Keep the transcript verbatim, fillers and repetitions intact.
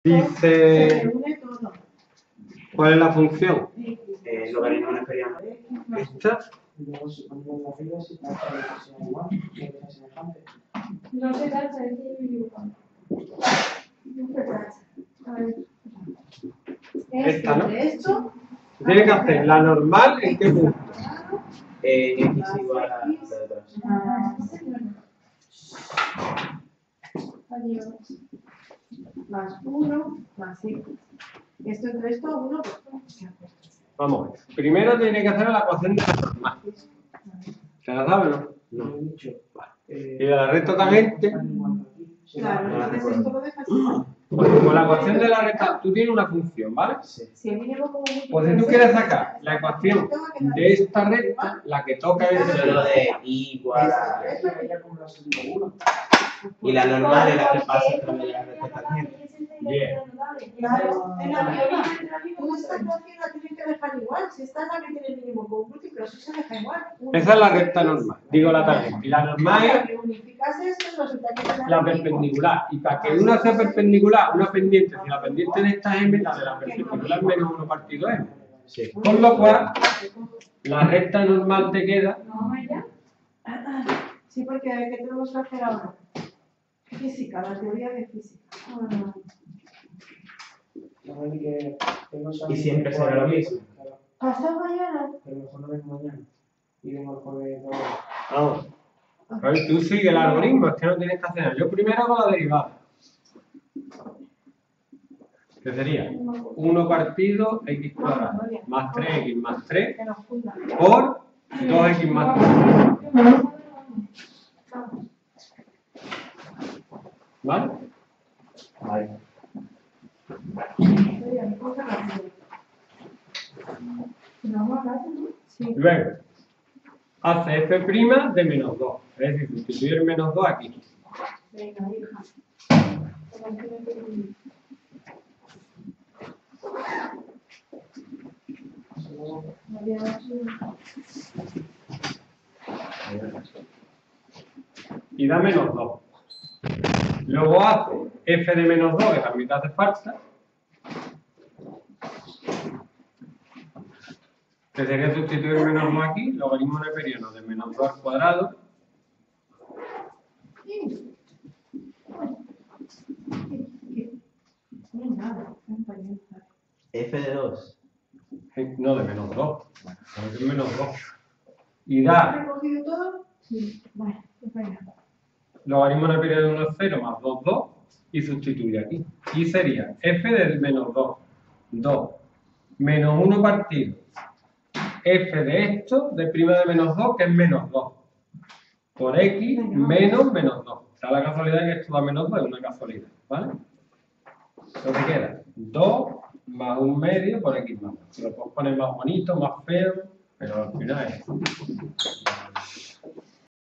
Dice, ¿cuál es la función? Eh, logaritmo neperiano. ¿Esta? No se tacha, es que me equivoco. No se tacha. A ver. Esta, ¿no? Esto. Tiene que hacer la normal en qué punto. Eh, x igual a la de atrás. Adiós. Más uno, más x. Esto entre esto, uno, pues. Vamos a ver. Primero tiene que hacer la ecuación de la normal. ¿Se la sabe o no? No. Y de la recta tangente, Claro, entonces esto lo dejas así. pues con la ecuación de la recta, tú tienes una función, ¿vale? Si a mí llevo como mucho. Pues si tú quieres sacar la ecuación de esta recta, la que toca es Eso es lo de y igual a... Y la normal es la que pasa a través de la recta tangente. Bien. Claro, en la teoría, tú esta ecuación la tienes que dejar igual. Si esta es la que tiene el mínimo común múltiplo, eso se deja igual. Esa es la recta normal, digo la tangente. Y la normal es Si unificas esto, resulta que te da la lo mismo. perpendicular. Y para que una sea perpendicular, una pendiente, si la pendiente de esta es m, la de la perpendicular menos uno partido m. Sí. Con lo cual, la recta normal te queda. No, ya. Sí, porque ¿qué tenemos que hacer ahora? Física, la teoría de física. Ah. Y siempre será lo mismo. ¿Pasado mañana? Vamos. A ver, tú sigue el algoritmo, es que no tienes que hacer nada. Yo primero con la derivada. ¿Qué sería? uno partido x cuadrado más tres x más tres Que nos funda. por dos x más tres. ¿Vale? Vale. Sí. Luego, hace f' de menos dos. Es decir, sustituir el menos dos aquí. Venga, hija. Y da menos dos. Luego hace f de menos dos, que también te hace falta. Que sería sustituir menos dos aquí, logaritmo neperiano de menos dos al cuadrado. F de dos. No, de menos dos. Porque es menos dos. Y da ¿Recogido todo? Sí. Bueno, pues venga. logaritmo neperiano de uno es cero más dos, dos. Y sustituye aquí. Y sería f del menos dos. dos. Menos uno partido. F de esto, de prima de menos dos, que es menos dos. Por x menos menos dos. Da la casualidad que esto da menos dos, es una casualidad. ¿Vale? Lo que queda, dos más un medio por x más dos. Se lo puedes poner más bonito, más feo, pero al final es